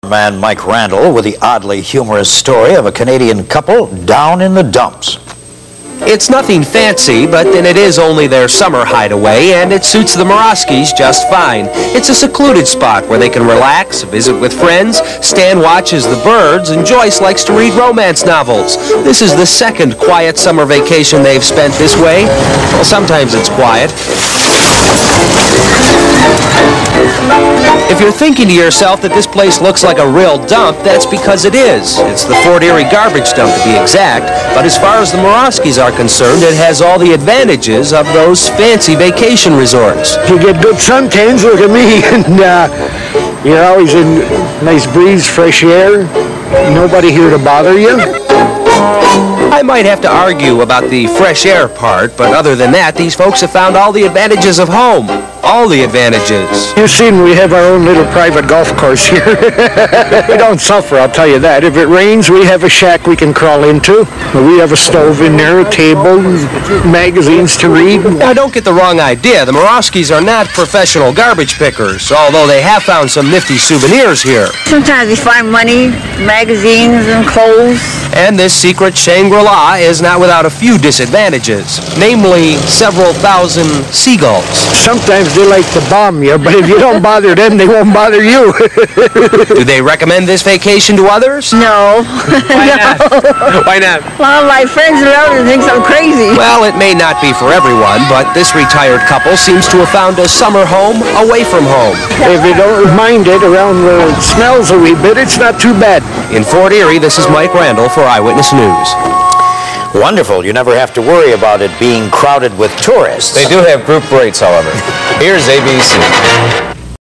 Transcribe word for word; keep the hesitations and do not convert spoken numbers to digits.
Man Mike Randall with the oddly humorous story of a Canadian couple down in the dumps. It's nothing fancy, but then it is only their summer hideaway, and it suits the Murawskis just fine. It's a secluded spot where they can relax, visit with friends. Stan watches the birds, and Joyce likes to read romance novels. This is the second quiet summer vacation they've spent this way. Well, sometimes it's quiet. If you're thinking to yourself that this place looks like a real dump, that's because it is. It's the Fort Erie garbage dump, to be exact. But as far as the Murawskis are concerned, it has all the advantages of those fancy vacation resorts. You get good suntans, look at me, and uh, you're always in nice breeze, fresh air. Nobody here to bother you. I might have to argue about the fresh air part, but other than that, these folks have found all the advantages of home. All the advantages. You've seen we have our own little private golf course here. We don't suffer, I'll tell you that. If it rains, we have a shack we can crawl into. We have a stove in there, a table, magazines to read. Now, don't get the wrong idea. The Murawskis are not professional garbage pickers, although they have found some nifty souvenirs here. Sometimes we find money, magazines, and clothes. And this secret Shangri-La is not without a few disadvantages, namely several thousand seagulls. Sometimes they like to bomb you, but if you don't bother them, they won't bother you. Do they recommend this vacation to others? No. Why no. not? Why not? Well, my friends and others think I'm crazy. Well, it may not be for everyone, but this retired couple seems to have found a summer home away from home. If you don't mind it around where it smells a wee bit, it's not too bad. In Fort Erie, this is Mike Randall for Eyewitness News. Wonderful. You never have to worry about it being crowded with tourists. They do have group rates, however. Here's A B C.